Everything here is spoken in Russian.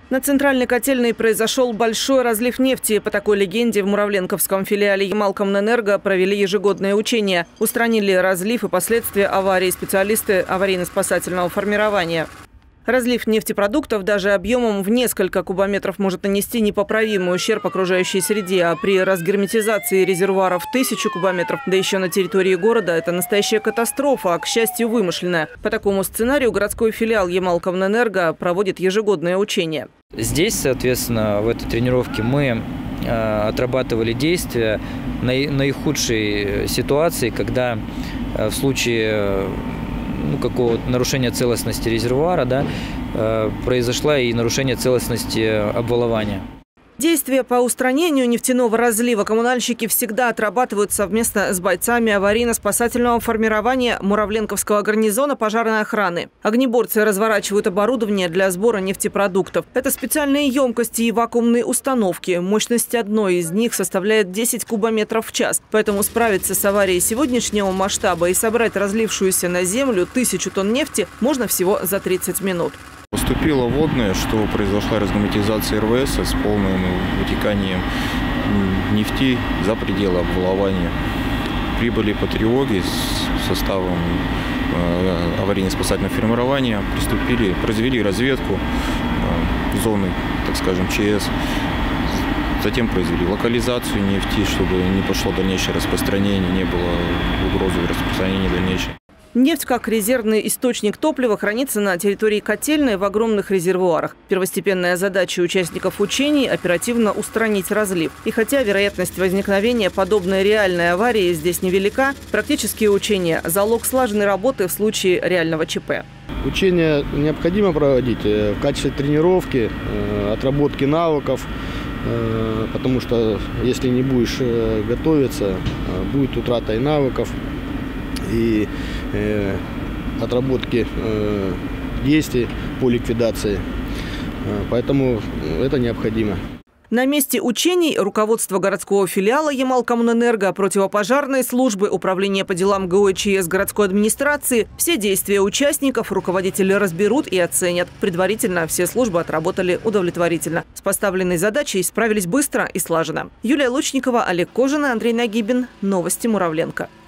На центральной котельной произошел большой разлив нефти. По такой легенде в Муравленковском филиале Ямал-Коммунэнерго провели ежегодное учение. Устранили разлив и последствия аварии специалисты аварийно-спасательного формирования. Разлив нефтепродуктов даже объемом в несколько кубометров может нанести непоправимый ущерб окружающей среде. А при разгерметизации резервуаров 1000 кубометров, да еще на территории города, это настоящая катастрофа, а, к счастью, вымышленная. По такому сценарию городской филиал Ямал-Коммунэнерго проводит ежегодное учение. Здесь, соответственно, в этой тренировке мы отрабатывали действия наихудшей ситуации, когда в случае какого-то нарушения целостности резервуара, произошло и нарушение целостности обвалования. Действия по устранению нефтяного разлива коммунальщики всегда отрабатывают совместно с бойцами аварийно-спасательного формирования Муравленковского гарнизона пожарной охраны. Огнеборцы разворачивают оборудование для сбора нефтепродуктов. Это специальные емкости и вакуумные установки. Мощность одной из них составляет 10 кубометров в час. Поэтому справиться с аварией сегодняшнего масштаба и собрать разлившуюся на землю 1000 тонн нефти можно всего за 30 минут. Поступило водное, что произошла разгерметизация РВС с полным вытеканием нефти за пределы обвалования. Прибыли по тревоге с составом аварийно-спасательного формирования, произвели разведку зоны, так скажем, ЧС. Затем произвели локализацию нефти, чтобы не пошло дальнейшее распространение, не было угрозы распространения дальнейшей. Нефть, как резервный источник топлива, хранится на территории котельной в огромных резервуарах. Первостепенная задача участников учений – оперативно устранить разлив. И хотя вероятность возникновения подобной реальной аварии здесь невелика, практические учения – залог слаженной работы в случае реального ЧП. Учения необходимо проводить в качестве тренировки, отработки навыков, потому что если не будешь готовиться, будет утрата и навыков, и отработки действий по ликвидации. Поэтому это необходимо. На месте учений руководство городского филиала Ямал-Коммунэнерго, противопожарной службы, управления по делам ГОЧС городской администрации, все действия участников руководители разберут и оценят. Предварительно все службы отработали удовлетворительно. С поставленной задачей справились быстро и слаженно. Юлия Лучникова, Олег Кожин, Андрей Нагибин. Новости Муравленко.